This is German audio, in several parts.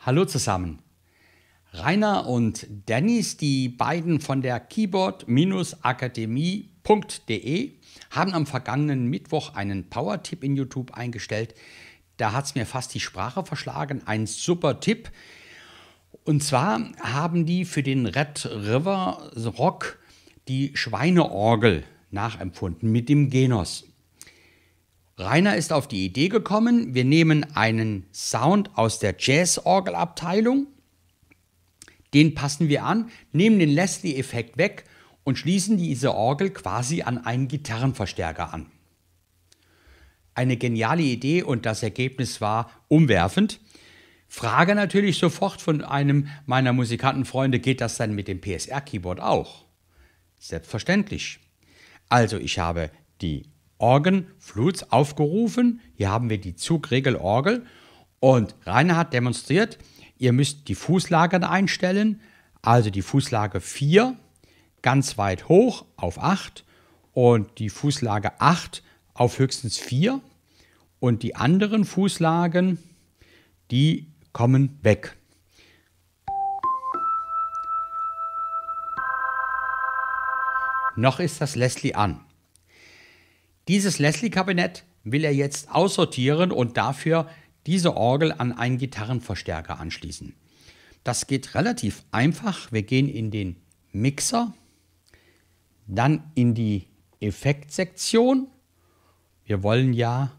Hallo zusammen. Rainer und Dennis, die beiden von der Keyboard-Akademie.de, haben am vergangenen Mittwoch einen Power-Tipp in YouTube eingestellt. Da hat es mir fast die Sprache verschlagen. Ein super Tipp. Und zwar haben die für den Red River Rock die Schweineorgel nachempfunden mit dem Genos. Rainer ist auf die Idee gekommen, wir nehmen einen Sound aus der Jazz-Orgelabteilung, den passen wir an, nehmen den Leslie-Effekt weg und schließen diese Orgel quasi an einen Gitarrenverstärker an. Eine geniale Idee und das Ergebnis war umwerfend. Frage natürlich sofort von einem meiner Musikantenfreunde, geht das dann mit dem PSR-Keyboard auch? Selbstverständlich. Also ich habe die Organ-Flutes aufgerufen, hier haben wir die Zugregelorgel und Rainer hat demonstriert, ihr müsst die Fußlage einstellen, also die Fußlage 4 ganz weit hoch auf 8 und die Fußlage 8 auf höchstens 4 und die anderen Fußlagen, die kommen weg. Noch ist das Leslie an. Dieses Leslie-Kabinett will er jetzt aussortieren und dafür diese Orgel an einen Gitarrenverstärker anschließen. Das geht relativ einfach. Wir gehen in den Mixer, dann in die Effektsektion. Wir wollen ja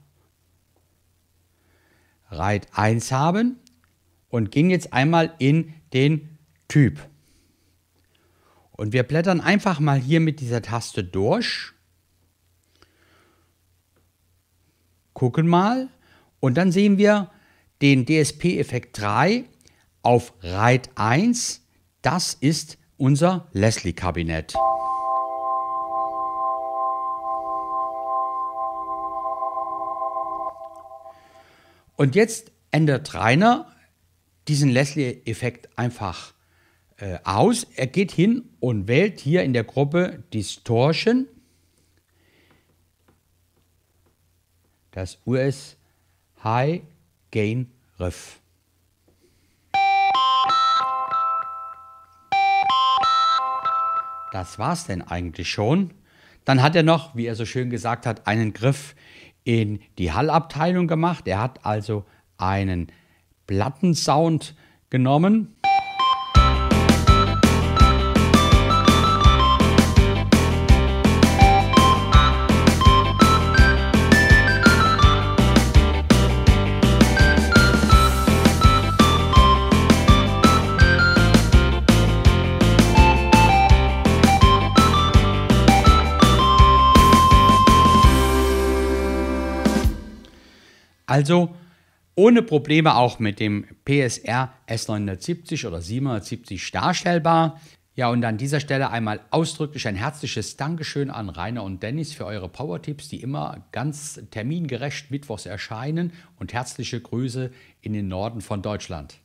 Reit 1 haben und gehen jetzt einmal in den Typ. Und wir blättern einfach mal hier mit dieser Taste durch. Gucken mal und dann sehen wir den DSP-Effekt 3 auf Reit 1. Das ist unser Leslie-Kabinett. Und jetzt ändert Rainer diesen Leslie-Effekt einfach aus. Er geht hin und wählt hier in der Gruppe Distortion das US High Gain Riff. Das war's denn eigentlich schon. Dann hat er noch, wie er so schön gesagt hat, einen Griff in die Hallabteilung gemacht. Er hat also einen Plattensound genommen. Also ohne Probleme auch mit dem PSR S970 oder 770 darstellbar. Ja, und an dieser Stelle einmal ausdrücklich ein herzliches Dankeschön an Rainer und Dennis für eure Power-Tipps, die immer ganz termingerecht mittwochs erscheinen und herzliche Grüße in den Norden von Deutschland.